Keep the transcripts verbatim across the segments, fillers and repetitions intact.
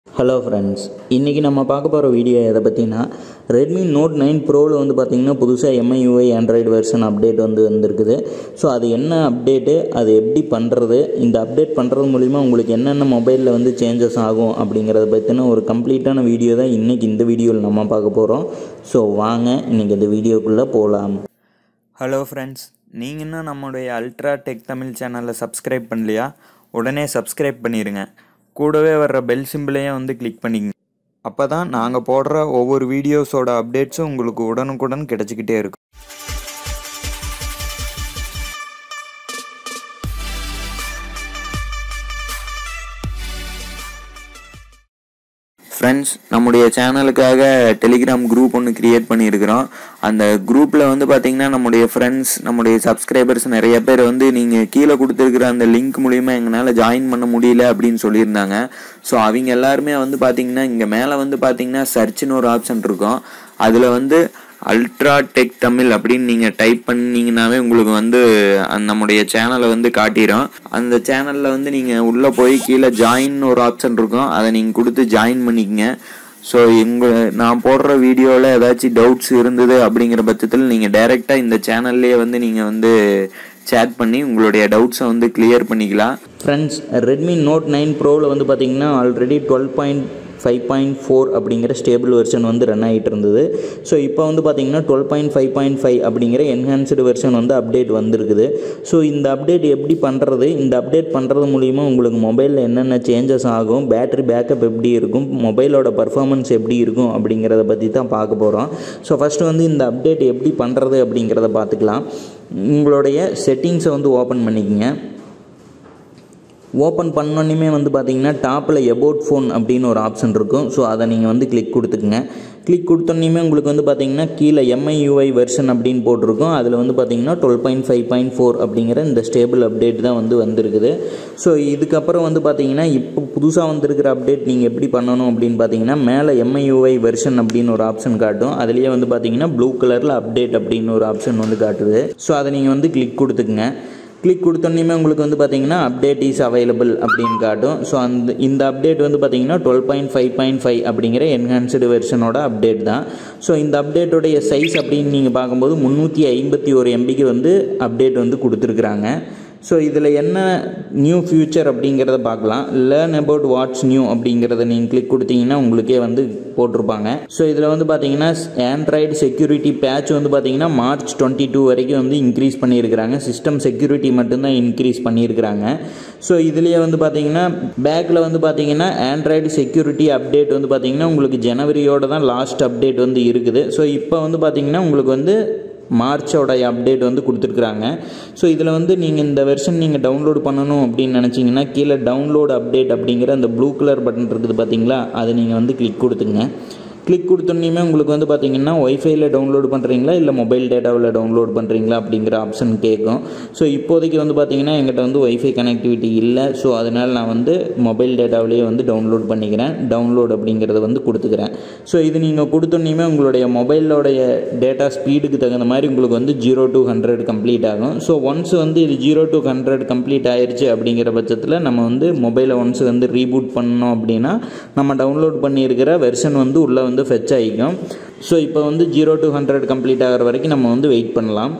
Hello friends, இன்னைக்கு நம்ம பார்க்க போகிற வீடியோ எதை பற்றினா Redmi Note nine Proவில் வந்து பார்த்திங்கன்னா புதுசாக M I U I Android version update வந்து வந்திருக்குது. ஸோ அது என்ன அப்டேட்டு, அது எப்படி பண்ணுறது, இந்த அப்டேட் பண்ணுறது மூலிமா உங்களுக்கு என்னென்ன மொபைலில் வந்து சேஞ்சஸ் ஆகும் அப்படிங்கிறத பற்றின ஒரு கம்ப்ளீட்டான வீடியோ தான் இன்றைக்கி இந்த வீடியோவில் நம்ம பார்க்க போகிறோம். ஸோ வாங்க இன்றைக்கி இந்த வீடியோக்குள்ளே போகலாம். ஹலோ ஃப்ரெண்ட்ஸ், நீங்கள் இன்னும் நம்முடைய அல்ட்ரா டெக் தமிழ் சேனலை சப்ஸ்கிரைப் பண்ணலையா? உடனே சப்ஸ்கிரைப் பண்ணிடுங்க. கூடவே வர்ற பெல் சிம்பிளையும் வந்து கிளிக் பண்ணிக்கங்க. அப்போ தான் நாங்கள் போடுற ஒவ்வொரு வீடியோஸோட அப்டேட்ஸும் உங்களுக்கு உடனுக்குடன் கிடச்சிக்கிட்டே இருக்கும். ஃப்ரெண்ட்ஸ், நம்முடைய சேனலுக்காக டெலிகிராம் குரூப் ஒன்று க்ரியேட் பண்ணியிருக்கிறோம். அந்த குரூப்பில் வந்து பார்த்திங்கன்னா நம்முடைய ஃப்ரெண்ட்ஸ், நம்முடைய சப்ஸ்கிரைபர்ஸ் நிறைய பேர் வந்து நீங்கள் கீழே கொடுத்துருக்குற அந்த லிங்க் மூலிமா எங்களால் ஜாயின் பண்ண முடியல அப்படின்னு சொல்லியிருந்தாங்க. ஸோ அவங்க எல்லாருமே வந்து பார்த்திங்கன்னா இங்கே மேலே வந்து பார்த்திங்கன்னா சர்ச்னு ஒரு ஆப்ஷன் இருக்கும். அதில் வந்து அல்ட்ரா டெக் தமிழ் அப்படின்னு நீங்கள் டைப் பண்ணிங்கனாவே உங்களுக்கு வந்து நம்முடைய சேனலை வந்து காட்டிடும். அந்த சேனலில் வந்து நீங்கள் உள்ளே போய் கீழே ஜாயின் ஒரு ஆப்ஷன் இருக்கும், அதை நீங்கள் கொடுத்து ஜாயின் பண்ணிக்கங்க. ஸோ எங்கள் நான் போடுற வீடியோவில் ஏதாச்சும் டவுட்ஸ் இருந்தது அப்படிங்கிற பட்சத்தில் நீங்கள் டைரெக்டாக இந்த சேனல்லையே வந்து நீங்கள் வந்து சேட் பண்ணி உங்களுடைய டவுட்ஸை வந்து கிளியர் பண்ணிக்கலாம். ஃப்ரெண்ட்ஸ், Redmi Note nine Proவில் வந்து பார்த்திங்கன்னா already twelve point five point four அப்படிங்கிற ஸ்டேபிள் வெர்ஷன் வந்து ரன் ஆகிட்டு இருந்தது. ஸோ இப்போ வந்து பார்த்திங்கன்னா twelve point five point five அப்படிங்கிற என்ஹான்ஸ்டு வெர்ஷன் வந்து அப்டேட் வந்திருக்குது. ஸோ இந்த அப்டேட் எப்படி பண்ணுறது, இந்த அப்டேட் பண்ணுறது மூலிமா உங்களுக்கு மொபைலில் என்னென்ன சேஞ்சஸ் ஆகும், பேட்டரி பேக்கப் எப்படி இருக்கும், மொபைலோட பர்ஃபார்மன்ஸ் எப்படி இருக்கும் அப்படிங்கிறத பற்றி தான் பார்க்க போகிறோம். ஸோ ஃபஸ்ட்டு வந்து இந்த அப்டேட் எப்படி பண்ணுறது அப்படிங்கிறத பார்த்துக்கலாம். உங்களுடைய செட்டிங்ஸை வந்து ஓப்பன் பண்ணிக்கங்க. ஓப்பன் பண்ணோன்னுமே வந்து பார்த்திங்கன்னா டாப்பில் எபோட் ஃபோன் அப்படின்னு ஒரு ஆப்ஷன் இருக்கும். ஸோ அதை நீங்கள் வந்து கிளிக் கொடுத்துக்குங்க. கிளிக் கொடுத்தோன்னுமே உங்களுக்கு வந்து பார்த்திங்கன்னா கீழே M I U I version அப்படின்னு போட்டிருக்கும். அதில் வந்து பார்த்திங்கன்னா twelve point five point four அப்படிங்கிற இந்த ஸ்டேபிள் அப்டேட் தான் வந்து வந்திருக்குது. ஸோ இதுக்கப்புறம் வந்து பார்த்திங்கன்னா இப்போ புதுசாக வந்திருக்கிற அப்டேட் நீங்கள் எப்படி பண்ணணும் அப்படின்னு பார்த்தீங்கன்னா மேலே M I U I version அப்படின்னு ஒரு ஆப்ஷன் காட்டும். அதுலேயே வந்து பார்த்திங்கன்னா ப்ளூ கலரில் அப்டேட் அப்படின்னு ஒரு ஆப்ஷன் வந்து காட்டுது. ஸோ அதை நீங்கள் வந்து கிளிக் கொடுத்துக்குங்க. கிளிக் கொடுத்தோன்னே உங்களுக்கு வந்து பார்த்தீங்கன்னா அப்டேட் இஸ் அவைலபிள் அப்படின்னு காட்டும். ஸோ அந்த இந்த அப்டேட் வந்து பார்த்தீங்கன்னா twelve point five point five அப்படிங்கிற என்ஹான்ஸ்டு வெர்ஷனோட அப்டேட் தான். ஸோ இந்த அப்டேட்டோடைய சைஸ் அப்படின்னு நீங்கள் பார்க்கும்போது முந்நூற்றி ஐம்பத்தி ஒரு எம்பிக்கு வந்து அப்டேட் வந்து கொடுத்துருக்குறாங்க. ஸோ இதில் என்ன நியூ ஃபியூச்சர் அப்படிங்கிறத பார்க்கலாம். லேர்ன் அபவுட் வாட்ஸ் நியூ அப்படிங்கிறத நீங்கள் கிளிக் கொடுத்தீங்கன்னா உங்களுக்கே வந்து போட்டிருப்பாங்க. ஸோ இதில் வந்து பார்த்தீங்கன்னா ஆண்ட்ராய்டு செக்யூரிட்டி பேட்ச் வந்து பார்த்தீங்கன்னா மார்ச் டுவெண்ட்டி டூ வரைக்கும் வந்து இன்க்ரீஸ் பண்ணியிருக்கிறாங்க. சிஸ்டம் செக்யூரிட்டி மட்டும்தான் இன்க்ரீஸ் பண்ணியிருக்கிறாங்க. ஸோ இதுலேயே வந்து பார்த்தீங்கன்னா பேக்கில் வந்து பார்த்தீங்கன்னா ஆண்ட்ராய்டு செக்யூரிட்டி அப்டேட் வந்து பார்த்தீங்கன்னா உங்களுக்கு ஜனவரியோட தான் லாஸ்ட் அப்டேட் வந்து இருக்குது. ஸோ இப்போ வந்து பார்த்தீங்கன்னா உங்களுக்கு வந்து மார்ச்சோட அப்டேட் வந்து கொடுத்துருக்குறாங்க. ஸோ இதில் வந்து நீங்கள் இந்த வெர்ஷன் நீங்கள் டவுன்லோட் பண்ணணும் அப்படின்னு நினச்சிங்கன்னா கீழே டவுன்லோட் அப்டேட் அப்படிங்கிற அந்த ப்ளூ கலர் பட்டன் இருக்குது பார்த்தீங்களா, அதை நீங்கள் வந்து கிளிக் கொடுத்துங்க. கிளிக் கொடுத்தோன்னே உங்களுக்கு வந்து பார்த்தீங்கன்னா ஒய்ஃபைல டவுன்லோட் பண்ணுறீங்களா இல்லை மொபைல் டேட்டாவில் டவுன்லோட் பண்ணுறீங்களா அப்படிங்கிற ஆப்ஷன் கேட்கும். ஸோ இப்போதைக்கு வந்து பார்த்தீங்கன்னா எங்கிட்ட வந்து ஒய்ஃபை கனெக்டிவிட்டி இல்லை. ஸோ அதனால் நான் வந்து மொபைல் டேட்டாவிலேயே வந்து டவுன்லோட் பண்ணிக்கிறேன். டவுன்லோட் அப்படிங்கிறத வந்து கொடுத்துக்கிறேன். ஸோ இது நீங்கள் கொடுத்தோன்னே உங்களுடைய மொபைலோடைய டேட்டா ஸ்பீடுக்கு தகுந்த மாதிரி உங்களுக்கு வந்து ஜீரோ டு ஹண்ட்ரட் கம்ப்ளீட் ஆகும். ஸோ ஒன்ஸ் வந்து இது ஜீரோ டு ஹண்ட்ரட் கம்ப்ளீட் ஆயிடுச்சு அப்படிங்கிற பட்சத்தில் நம்ம வந்து மொபைலை ஒன்ஸ் வந்து ரீபூட் பண்ணோம் அப்படின்னா நம்ம டவுன்லோட் பண்ணியிருக்கிற வெர்ஷன் வந்து உள்ளே வந்து ஃபெச் ஆகிக்கும். ஸோ இப்போ வந்து ஜீரோ டு ஹண்ட்ரட் கம்ப்ளீட் ஆகிற வரைக்கும் நம்ம வந்து வெயிட் பண்ணலாம்.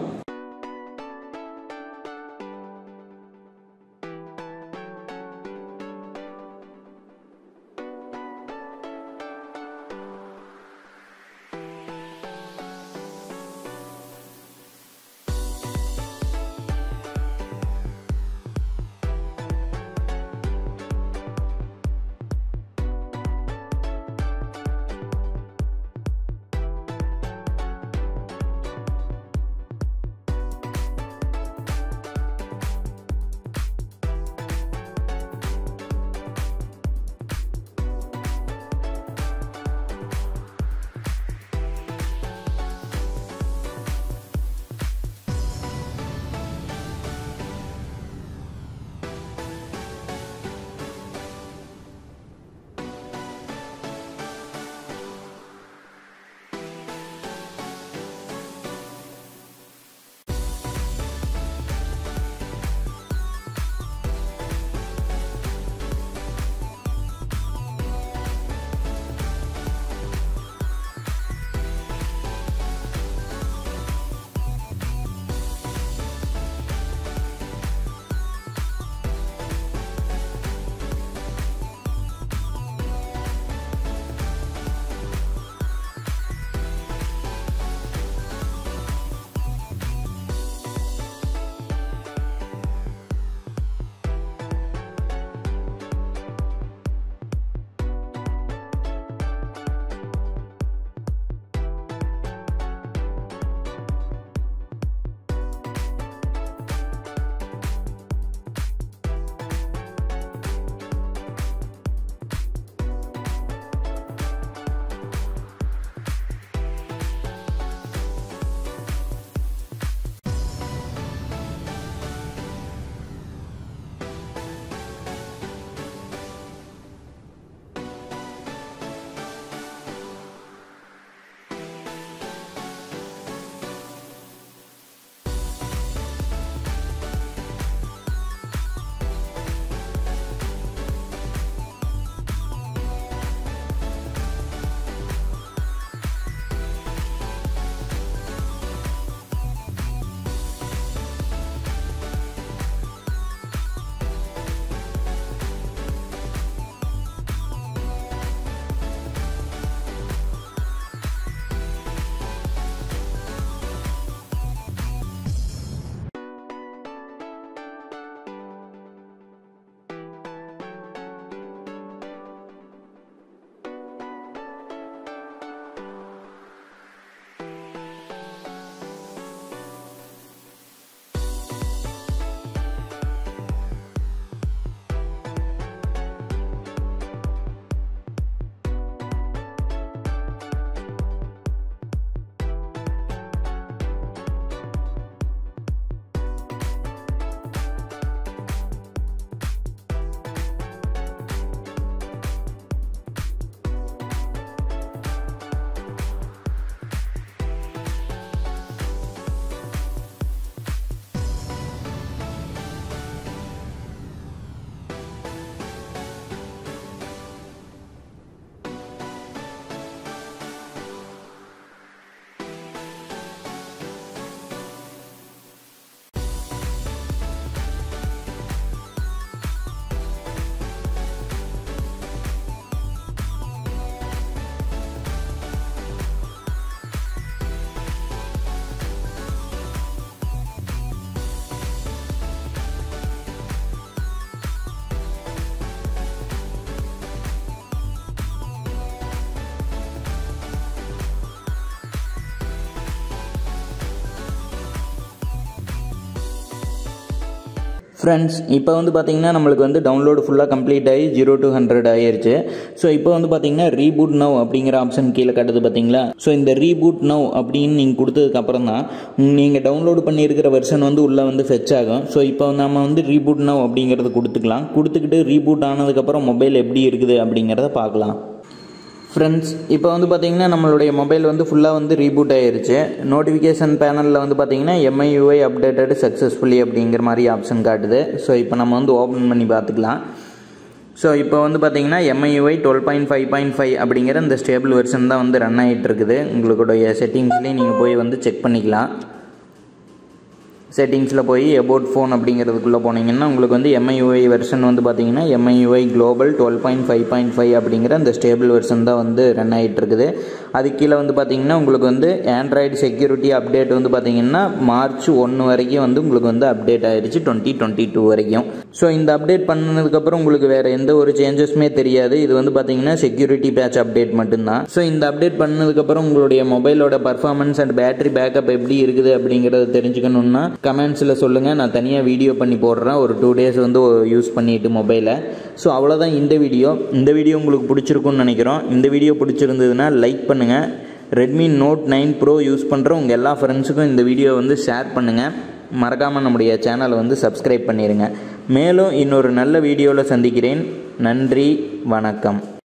ஃப்ரெண்ட்ஸ் இப்போ வந்து பார்த்திங்கன்னா நம்மளுக்கு வந்து டவுன்லோடு ஃபுல்லாக கம்ப்ளீட் ஆகி ஜீரோ டு ஹண்ட்ரட் ஆகிருச்சு. ஸோ இப்போ வந்து பார்த்திங்கன்னா ரீபூட் நவ் அப்படிங்கிற ஆப்ஷன் கீழே காட்டுது பார்த்தீங்களா. ஸோ இந்த ரீபூட் நவ் அப்படின்னு நீங்கள் கொடுத்ததுக்கப்புறம் தான் நீங்கள் டவுன்லோடு பண்ணியிருக்கிற வெர்ஷன் வந்து உள்ளே வந்து ஃபெச் ஆகும். ஸோ இப்போ நம்ம வந்து ரீபூட் நவ் அப்படிங்கிறது கொடுத்துக்கலாம். கொடுத்துக்கிட்டு ரீபூட் ஆனதுக்கப்புறம் மொபைல் எப்படி இருக்குது அப்படிங்கிறத பார்க்கலாம். ஃப்ரெண்ட்ஸ் இப்போ வந்து பார்த்திங்கன்னா நம்மளுடைய மொபைல் வந்து ஃபுல்லாக வந்து ரீபூட் ஆகிருச்சு. நோட்டிஃபிகேஷன் பேனலில் வந்து பார்த்திங்கன்னா M I U I updated successfully அப்படிங்கிற மாதிரி ஆப்ஷன் காட்டுது. ஸோ இப்போ நம்ம வந்து ஓப்பன் பண்ணி பார்த்துக்கலாம். ஸோ இப்போ வந்து பார்த்திங்கன்னா M I U I twelve point five point five அப்படிங்கிற இந்த ஸ்டேபிள் வெர்ஷன் தான் வந்து ரன் ஆகிட்டு இருக்குது. உங்களுடைய செட்டிங்ஸ்லேயும் நீங்கள் போய் வந்து செக் பண்ணிக்கலாம். செட்டிங்ஸில் போய் அபவுட் ஃபோன் அப்படிங்கிறதுக்குள்ளே போனீங்கன்னா உங்களுக்கு வந்து M I U I version வந்து பார்த்தீங்கன்னா M I U I global twelve point five point five அப்படிங்கிற அந்த ஸ்டேபிள் வெர்ஷன் தான் வந்து ரன் ஆகிட்டு இருக்குது. அது கீழே வந்து பார்த்தீங்கன்னா உங்களுக்கு வந்து ஆண்ட்ராய்டு செக்யூரிட்டி அப்டேட் வந்து பார்த்தீங்கன்னா மார்ச் ஒன்று வரைக்கும் வந்து உங்களுக்கு வந்து அப்டேட் ஆயிடுச்சு, டுவெண்ட்டி டுவெண்ட்டி டூ வரைக்கும். ஸோ இந்த அப்டேட் பண்ணதுக்கப்புறம் உங்களுக்கு வேறு எந்த ஒரு சேஞ்சஸுமே தெரியாது. இது வந்து பார்த்தீங்கன்னா செக்யூரிட்டி பேட்ச் அப்டேட் மட்டும்தான். ஸோ இந்த அப்டேட் பண்ணதுக்கப்புறம் உங்களுடைய மொபைலோட பர்ஃபார்மன்ஸ் அண்ட் பேட்டரி பேக்கப் எப்படி இருக்குது அப்படிங்கிறத தெரிஞ்சுக்கணுன்னா கமெண்ட்ஸில் சொல்லுங்கள். நான் தனியாக வீடியோ பண்ணி போடுறேன், ஒரு டூ டேஸ் வந்து யூஸ் பண்ணிவிட்டு மொபைலை. ஸோ அவ்வளோதான் இந்த வீடியோ. இந்த வீடியோ உங்களுக்கு பிடிச்சிருக்குன்னு நினைக்கிறோம். இந்த வீடியோ பிடிச்சிருந்ததுன்னா லைக் பண்ணுங்கள். Redmi Note nine Pro use பண்ணுற உங்கள் எல்லா ஃப்ரெண்ட்ஸுக்கும் இந்த வீடியோ வந்து ஷேர் பண்ணுங்கள். மறக்காமல் நம்முடைய சேனலை வந்து சப்ஸ்கிரைப் பண்ணிடுங்க. மேலும் இன்னொரு நல்ல வீடியோவில் சந்திக்கிறேன். நன்றி, வணக்கம்.